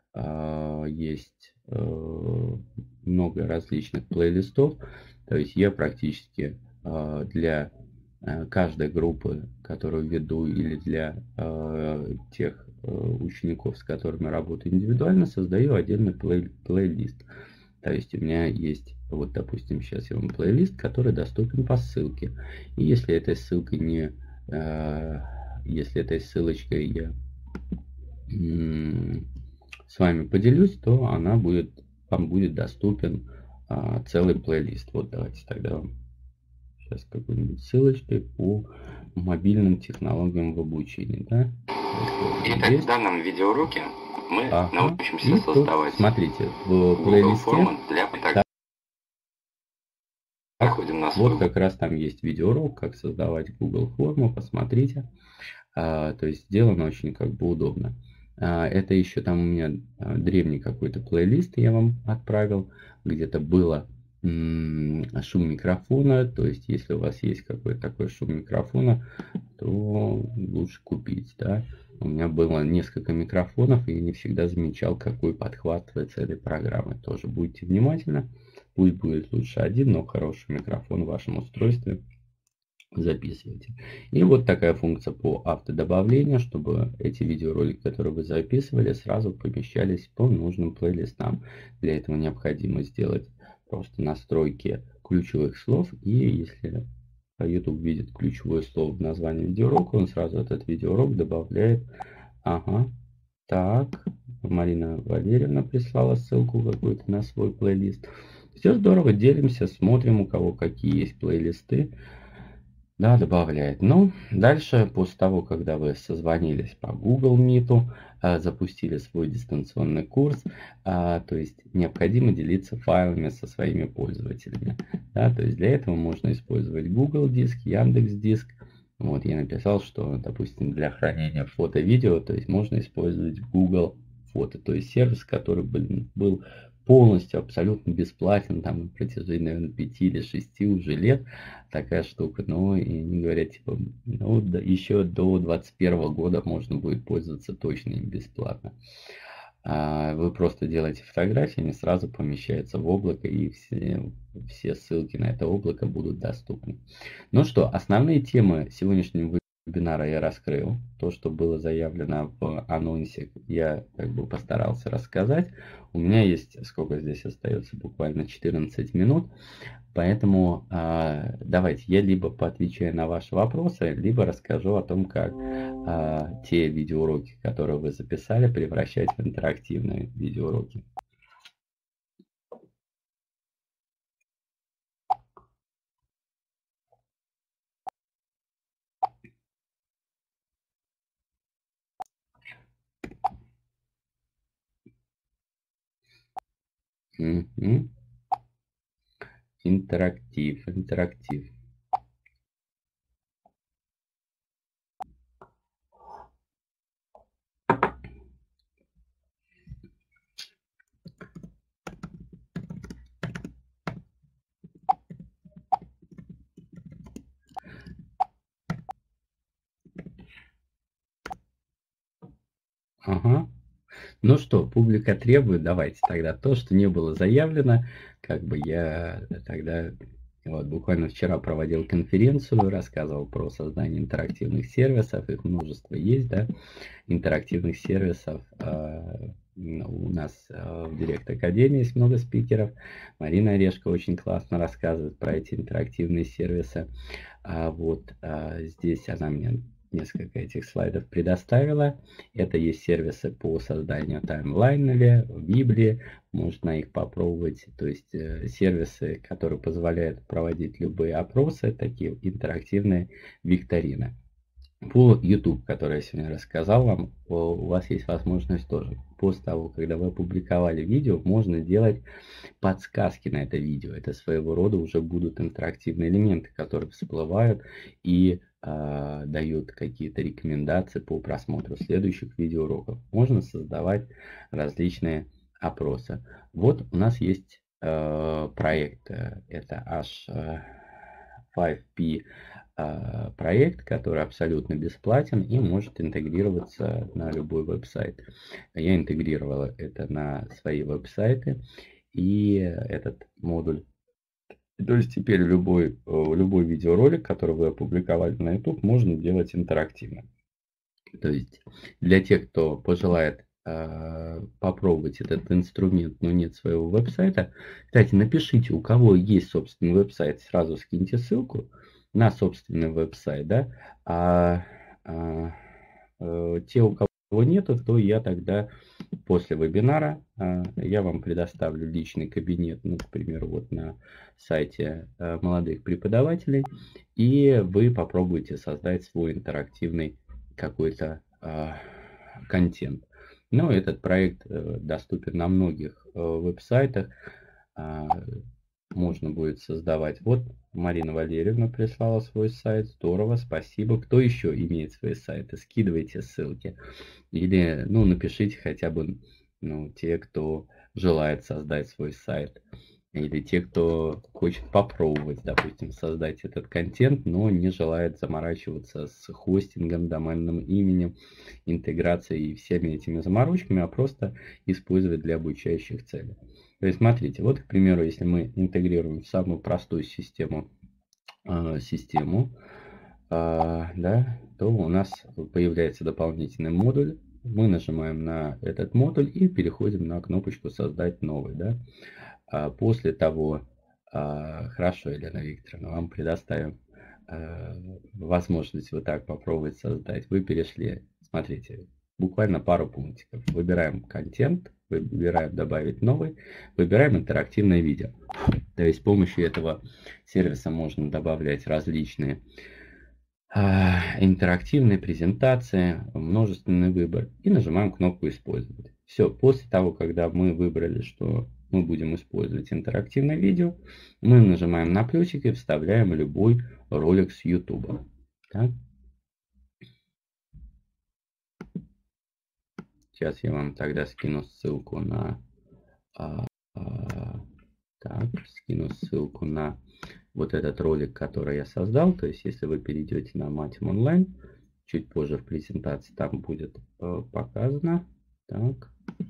много различных плейлистов. То есть я практически для каждой группы, которую веду, или для тех учеников, с которыми работаю индивидуально, создаю отдельный плейлист. То есть у меня есть, вот допустим, сейчас я вам плейлист, который доступен по ссылке. И если этой ссылкой если этой ссылочкой я с вами поделюсь, то вам будет доступен целый плейлист. Вот давайте тогда вам сейчас какой-нибудь ссылочкой по мобильным технологиям в обучении. Да? Итак, в данном видеоуроке мы научимся создавать. Смотрите, в плейлисте вот как раз там есть видеоурок, как создавать Google форму, посмотрите. То есть сделано очень как бы удобно. Это еще там у меня древний какой-то плейлист я вам отправил, где-то было шум микрофона, то есть если у вас есть какой-то такой шум микрофона, то лучше купить, да. У меня было несколько микрофонов, и я не всегда замечал, какой подхватывается этой программой. Тоже будьте внимательны, пусть будет лучше один, но хороший микрофон в вашем устройстве записывайте. И вот такая функция по автодобавлению, чтобы эти видеоролики, которые вы записывали, сразу помещались по нужным плейлистам. Для этого необходимо сделать просто настройки ключевых слов, и если YouTube видит ключевое слово в названии видеоурока, он сразу этот видеоурок добавляет. Ага, так, Марина Валерьевна прислала ссылку какую-то на свой плейлист. Все здорово, делимся, смотрим, у кого какие есть плейлисты. Да, добавляет. Ну, дальше, после того, когда вы созвонились по Google Meet, запустили свой дистанционный курс, то есть необходимо делиться файлами со своими пользователями. Да, то есть для этого можно использовать Google Диск, Яндекс.Диск. Вот я написал, что, допустим, для хранения фото-видео, то есть можно использовать Google Фото, то есть сервис, который был полностью абсолютно бесплатен, там на протяжении, наверное, 5 или 6 уже лет такая штука, но и не говорят, типа, ну, да, еще до 2021 года можно будет пользоваться точно им бесплатно. Вы просто делаете фотографии, они сразу помещаются в облако, и все ссылки на это облако будут доступны. Ну что, основные темы сегодняшнего вебинара я раскрыл. То, что было заявлено в анонсе, я как бы постарался рассказать. У меня есть, сколько здесь остается, буквально 14 минут. Поэтому давайте я либо поотвечаю на ваши вопросы, либо расскажу о том, как те видеоуроки, которые вы записали, превращать в интерактивные видеоуроки. Интерактив. Ага. Ну что, публика требует, давайте тогда то, что не было заявлено, как бы я тогда вот буквально вчера проводил конференцию, рассказывал про создание интерактивных сервисов, их множество есть, да, интерактивных сервисов. У нас в Директ Академии есть много спикеров. Марина Орешко очень классно рассказывает про эти интерактивные сервисы. Здесь она мне несколько этих слайдов предоставила. Это есть сервисы по созданию таймлайнера, в Библии, можно их попробовать. То есть сервисы, которые позволяют проводить любые опросы, такие интерактивные викторины. По YouTube, который я сегодня рассказал вам, у вас есть возможность тоже. После того, когда вы опубликовали видео, можно делать подсказки на это видео. Это своего рода уже будут интерактивные элементы, которые всплывают и дают какие-то рекомендации по просмотру следующих видеоуроков. Можно создавать различные опросы. Вот у нас есть проект, это H5P проект, который абсолютно бесплатен и может интегрироваться на любой веб-сайт. Я интегрировал это на свои веб-сайты, и этот модуль. То есть теперь любой видеоролик, который вы опубликовали на YouTube, можно делать интерактивно. То есть для тех, кто пожелает попробовать этот инструмент, но нет своего веб-сайта, кстати, напишите, у кого есть собственный веб-сайт, сразу скиньте ссылку на собственный веб-сайт, да, те, у кого нету, то я тогда после вебинара я вам предоставлю личный кабинет, ну, к примеру, вот на сайте молодых преподавателей, и вы попробуйте создать свой интерактивный какой-то контент. Но этот проект доступен на многих веб-сайтах, можно будет создавать. Вот Марина Валерьевна прислала свой сайт, здорово, спасибо. Кто еще имеет свои сайты? Скидывайте ссылки. Или, ну, напишите хотя бы, ну, те, кто желает создать свой сайт. Или те, кто хочет попробовать, допустим, создать этот контент, но не желает заморачиваться с хостингом, доменным именем, интеграцией и всеми этими заморочками, а просто использовать для обучающих целей. То есть, смотрите, вот, к примеру, если мы интегрируем в самую простую систему, да, то у нас появляется дополнительный модуль. Мы нажимаем на этот модуль и переходим на кнопочку «Создать новый». Да? После того, хорошо, Елена Викторовна, вам предоставим возможность вот так попробовать создать. Вы перешли, смотрите, буквально пару пунктиков. Выбираем контент, выбираем добавить новый, выбираем интерактивное видео. То есть с помощью этого сервиса можно добавлять различные интерактивные презентации, множественный выбор. И нажимаем кнопку «Использовать». Все, после того, когда мы выбрали, что мы будем использовать интерактивное видео, мы нажимаем на плюсик и вставляем любой ролик с YouTube. Так. Сейчас я вам тогда скину ссылку на... скину ссылку на вот этот ролик, который я создал. То есть, если вы перейдете на Матим онлайн, чуть позже в презентации там будет показано. Так.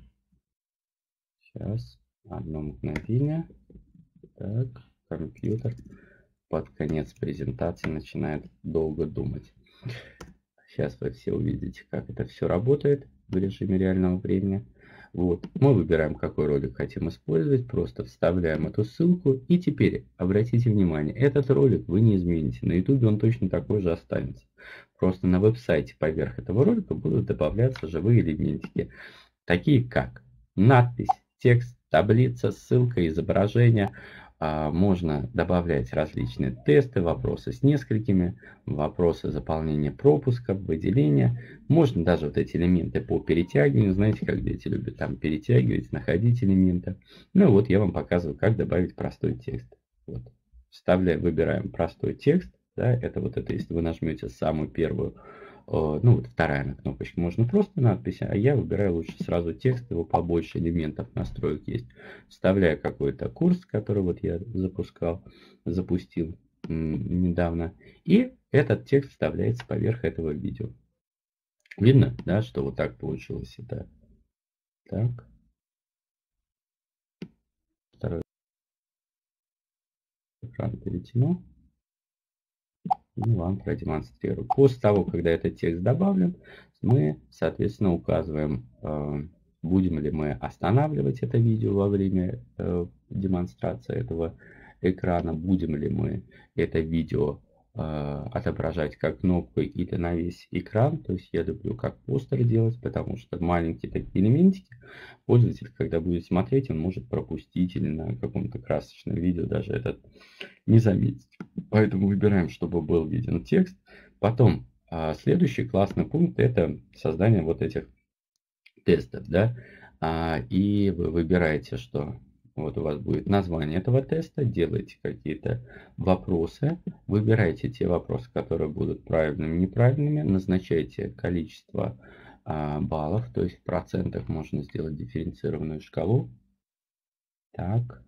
Сейчас, одно мгновение. Так, компьютер под конец презентации начинает долго думать. Сейчас вы все увидите, как это все работает в режиме реального времени. Вот. Мы выбираем, какой ролик хотим использовать, просто вставляем эту ссылку. И теперь, обратите внимание, этот ролик вы не измените. На YouTube он точно такой же останется. Просто на веб-сайте поверх этого ролика будут добавляться живые элементики, такие как надпись, текст, таблица, ссылка, изображение. Можно добавлять различные тесты, вопросы с несколькими, вопросы заполнения пропусков, выделения. Можно даже вот эти элементы по перетягиванию, знаете, как дети любят там перетягивать, находить элементы. Ну вот я вам показываю, как добавить простой текст. Вот. Выбираем простой текст. Да, это если вы нажмете самую первую, ну вот вторая кнопочка, можно просто надпись, а я выбираю лучше сразу текст, его побольше элементов настроек есть. Вставляю какой-то курс, который вот я запустил недавно, и этот текст вставляется поверх этого видео. Видно, да, что вот так получилось это. Так. Второй экран перетяну. Вам продемонстрирую. После того, когда этот текст добавлен, мы, соответственно, указываем, будем ли мы останавливать это видео во время демонстрации этого экрана, будем ли мы это видео отображать как кнопку или на весь экран. То есть я люблю как постер делать, потому что маленькие такие элементики пользователь, когда будет смотреть, он может пропустить или на каком-то красочном видео даже этот не заметить. Поэтому выбираем, чтобы был виден текст. Потом следующий классный пункт — это создание вот этих тестов. Да? И вы выбираете, что вот у вас будет название этого теста, делаете какие-то вопросы, выбираете те вопросы, которые будут правильными, неправильными, назначаете количество баллов, то есть в процентах можно сделать дифференцированную шкалу. Так.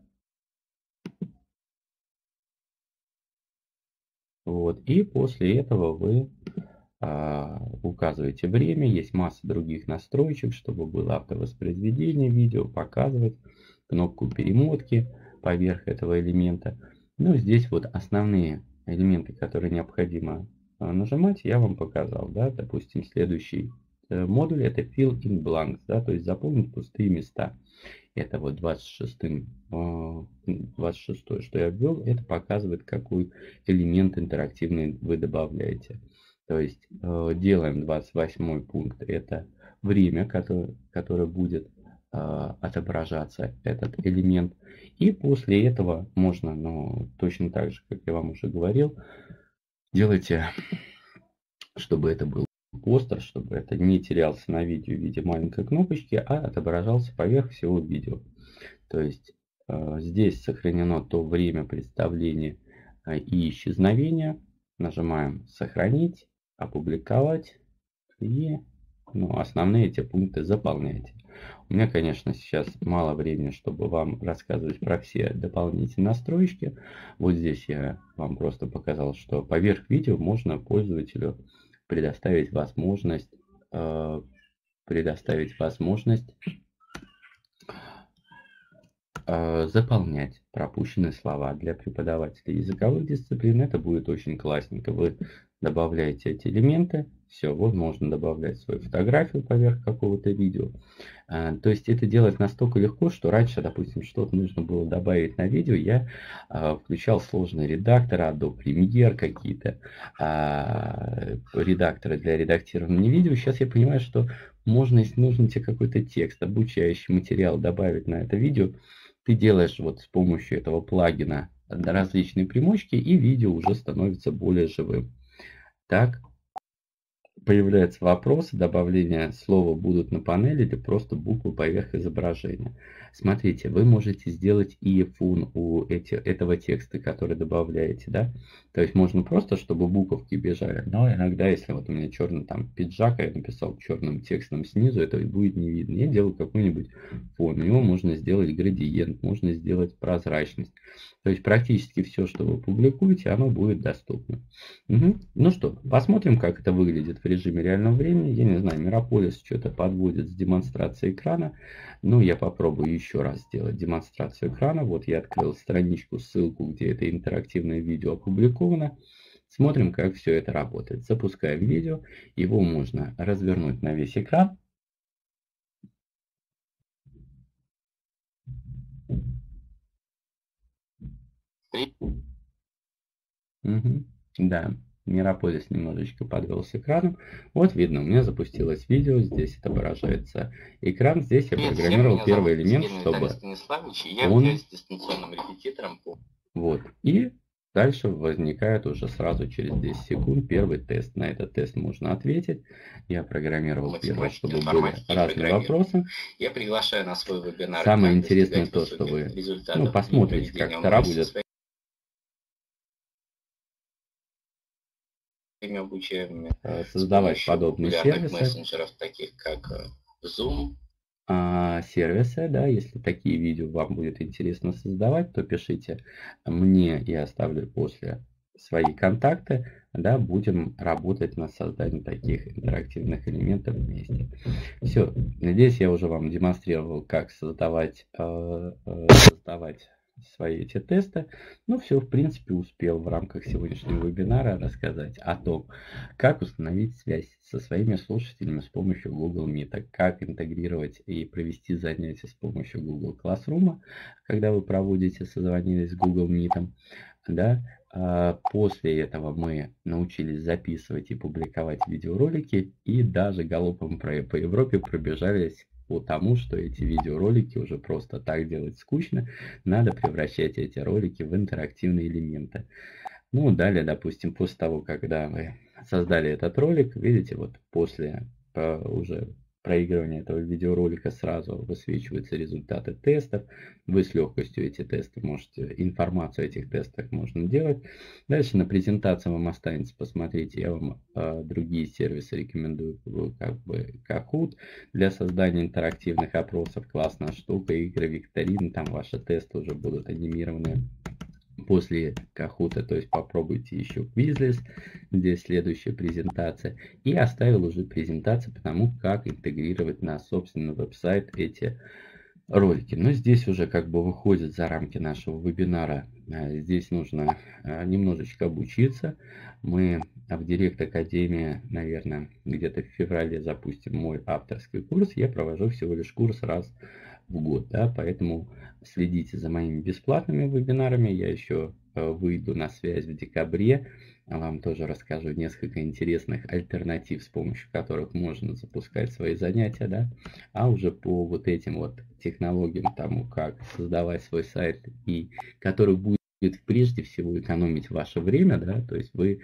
Вот. И после этого вы указываете время. Есть масса других настроечек, чтобы было автовоспроизведение видео, показывать, кнопку перемотки поверх этого элемента. Ну, здесь вот основные элементы, которые необходимо нажимать, я вам показал. Да? Допустим, следующий модуль — это Fill in Blanks, да? То есть заполнить пустые места. Это вот 26, что я ввел, это показывает, какой элемент интерактивный вы добавляете. То есть делаем 28 пункт, это время, которое будет отображаться этот элемент. И после этого можно, точно так же, как я вам уже говорил, делайте, чтобы это был постер, чтобы это не терялся на видео в виде маленькой кнопочки, а отображался поверх всего видео. То есть здесь сохранено то время представления и исчезновения. Нажимаем «Сохранить», «Опубликовать» и основные эти пункты заполняйте. У меня, конечно, сейчас мало времени, чтобы вам рассказывать про все дополнительные настройки. Вот здесь я вам просто показал, что поверх видео можно пользователю предоставить возможность заполнять пропущенные слова. Для преподавателей языковых дисциплин это будет очень классненько. Вы добавляете эти элементы, все, вот можно добавлять свою фотографию поверх какого-то видео. То есть это делать настолько легко, что раньше, допустим, что-то нужно было добавить на видео, я включал сложные редакторы, Adobe Premiere, какие-то редакторы для редактирования видео. Сейчас я понимаю, что можно, если нужно тебе какой-то текст, обучающий материал добавить на это видео, ты делаешь вот с помощью этого плагина различные примочки, и видео уже становится более живым. Так, появляется вопрос, добавления слова будут на панели или просто буквы поверх изображения. Смотрите, вы можете сделать и фон у этого текста, который добавляете, да? То есть можно просто, чтобы буковки бежали, но иногда, если вот у меня черный там пиджак, а я написал черным текстом снизу, это будет не видно. Я делаю какой-нибудь фон, его можно сделать градиент, можно сделать прозрачность. То есть практически все, что вы публикуете, оно будет доступно. Угу. Ну что, посмотрим, как это выглядит в режиме реального времени. Я не знаю, Мирополис что-то подводит с демонстрацией экрана. Ну, я попробую еще раз сделать демонстрацию экрана. Вот я открыл страничку, ссылку, где это интерактивное видео опубликовано. Смотрим, как все это работает. Запускаем видео. Его можно развернуть на весь экран. Угу. Да, Мирополис немножечко подвел с экраном. Вот видно, у меня запустилось видео, здесь отображается экран. Здесь я программировал первый элемент, чтобы он... дистанционным репетитором. Вот, и дальше возникает уже сразу через 10 секунд первый тест. На этот тест можно ответить. Я программировал первый, чтобы были разные вопросы. Я приглашаю на свой вебинар. Самое интересное то, что вы посмотрите, как это работает. Обучаем создавать подобные сервисы. Мессенджеров, таких как Zoom. Сервисы, да, если такие видео вам будет интересно создавать, то пишите мне, я оставлю после свои контакты, да, будем работать над созданием таких интерактивных элементов вместе. Все, здесь я уже вам демонстрировал, как создавать свои эти тесты. Ну, все, в принципе, успел в рамках сегодняшнего вебинара рассказать о том, как установить связь со своими слушателями с помощью Google Meet, как интегрировать и провести занятия с помощью Google Classroom, когда вы проводите, созвонились с Google Meet. Да. После этого мы научились записывать и публиковать видеоролики, и даже галопом по Европе пробежались по тому, что эти видеоролики уже просто так делать скучно, надо превращать эти ролики в интерактивные элементы. Ну, далее, допустим, после того, когда вы создали этот ролик, видите, вот после уже проигрывания этого видеоролика сразу высвечиваются результаты тестов. Вы с легкостью эти тесты можете, информацию о этих тестах можно делать. Дальше на презентации вам останется посмотреть, я вам другие сервисы рекомендую, как бы Kahoot для создания интерактивных опросов, классная штука, игры, викторины, там ваши тесты уже будут анимированы после Kahoot, то есть попробуйте еще Quizless, здесь следующая презентация, и оставил уже презентацию по тому, как интегрировать на собственный веб-сайт эти ролики. Но здесь уже как бы выходит за рамки нашего вебинара, здесь нужно немножечко обучиться. Мы в Директ Академии, наверное, где-то в феврале запустим мой авторский курс, я провожу всего лишь курс раз в год, да, поэтому следите за моими бесплатными вебинарами. Я еще выйду на связь в декабре, вам тоже расскажу несколько интересных альтернатив, с помощью которых можно запускать свои занятия, да, а уже по вот этим вот технологиям, тому, как создавать свой сайт, и который будет прежде всего экономить ваше время, да, то есть мы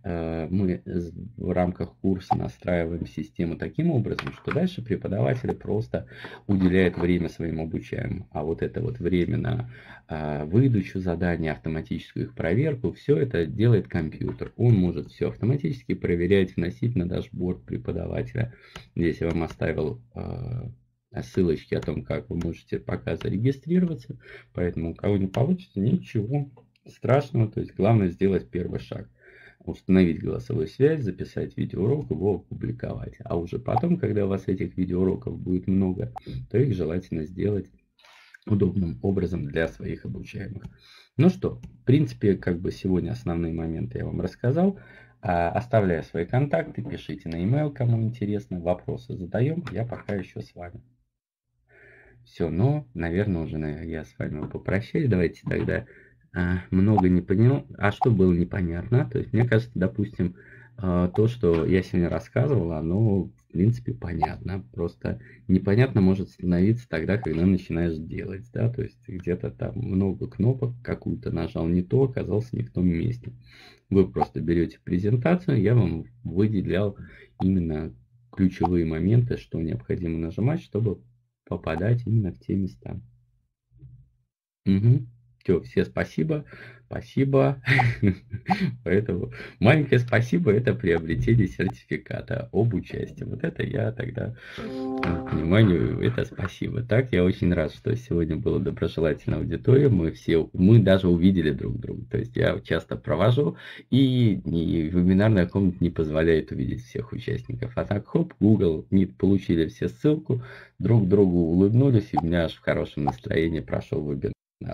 в рамках курса настраиваем систему таким образом, что дальше преподаватели просто уделяют время своим обучаемым, а вот это вот время на выдачу заданий, автоматическую их проверку, все это делает компьютер, он может все автоматически проверять, вносить на дашборд преподавателя. Здесь я вам оставил ссылочки о том, как вы можете пока зарегистрироваться, поэтому у кого не получится, ничего страшного, то есть главное сделать первый шаг, установить голосовую связь, записать видеоурок, его опубликовать, а уже потом, когда у вас этих видеоуроков будет много, то их желательно сделать удобным образом для своих обучаемых. Ну что, в принципе, как бы сегодня основные моменты я вам рассказал. Оставляю свои контакты, пишите на e-mail, кому интересно, вопросы задаем, я пока еще с вами. Все, но, наверное, уже я с вами попрощаюсь. Давайте тогда много не понял. А что было непонятно? То есть, мне кажется, допустим, то, что я сегодня рассказывал, оно, в принципе, понятно. Просто непонятно может становиться тогда, когда начинаешь делать, да, то есть где-то там много кнопок, какую-то нажал не то, оказался не в том месте. Вы просто берете презентацию, я вам выделял именно ключевые моменты, что необходимо нажимать, чтобы попадать именно в те места. Угу. Все, спасибо. Спасибо. Поэтому маленькое спасибо — это приобретение сертификата об участии. Вот это я тогда пониманию, это спасибо. Так, я очень рад, что сегодня была доброжелательная аудитория. Мы даже увидели друг друга. То есть я часто провожу, и вебинарная комната не позволяет увидеть всех участников. А так, хоп, Google Meet получили все ссылку, друг другу улыбнулись, и у меня аж в хорошем настроении прошел вебинар.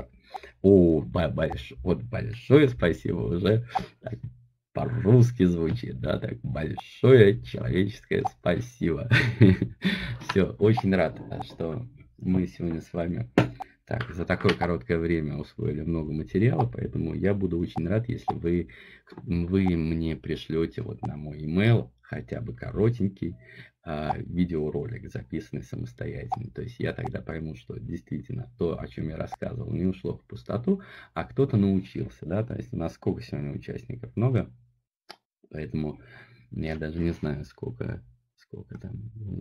Большое спасибо, уже так, по-русски звучит, да, так, большое человеческое спасибо. Все, очень рад, что мы сегодня с вами так, за такое короткое время усвоили много материала, поэтому я буду очень рад, если вы мне пришлете вот на мой email хотя бы коротенький видеоролик, записанный самостоятельно. То есть я тогда пойму, что действительно то, о чем я рассказывал, не ушло в пустоту, а кто-то научился, да, то есть у нас сколько сегодня участников? Много, поэтому я даже не знаю, сколько там,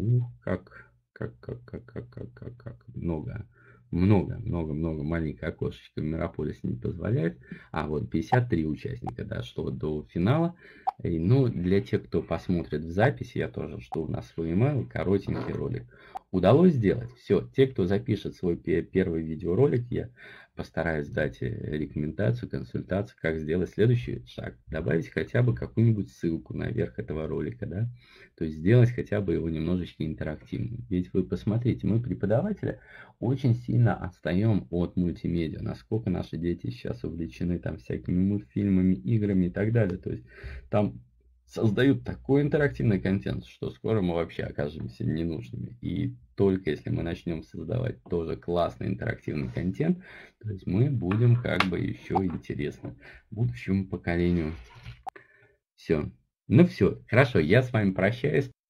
много, маленькое окошечко в Мирополисе не позволяет. А вот 53 участника дошло до финала. И, ну, для тех, кто посмотрит в записи, я тоже жду на свой email коротенький ролик. Удалось сделать? Все, те, кто запишет свой первый видеоролик, я постараюсь дать рекомендацию, консультацию, как сделать следующий шаг. Добавить хотя бы какую-нибудь ссылку наверх этого ролика, да? То есть сделать хотя бы его немножечко интерактивным. Ведь вы посмотрите, мы, преподаватели, очень сильно отстаем от мультимедиа. Насколько наши дети сейчас увлечены там всякими мультфильмами, играми и так далее. То есть там создают такой интерактивный контент, что скоро мы вообще окажемся ненужными. И только если мы начнем создавать тоже классный интерактивный контент, то есть мы будем как бы еще интересны будущему поколению. Все. Ну все, хорошо, я с вами прощаюсь.